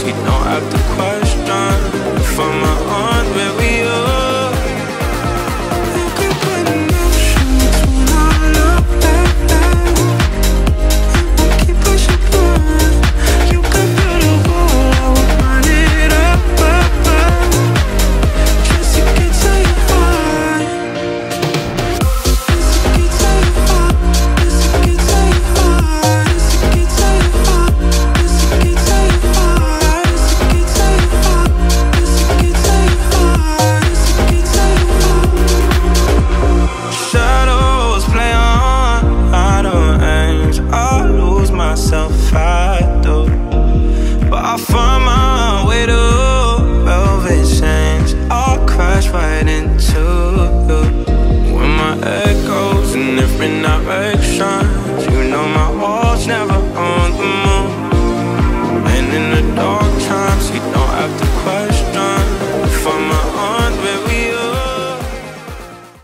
so you don't have to question. From my arms where we are. You can put emotions when I look back. I keep pushing on. You can build a wall, I will run it up. Just to get to your heart. Just to get to your heart. Just to get to your heart. Just to get to your heart. Just to get to your heart. Just to get to your heart. Just to get to your heart. Just to get to your heart. Shadows play on idle aims. I lose myself, I do. But I find my way to velvet chains. I'll crash right into you when my head goes in different directions.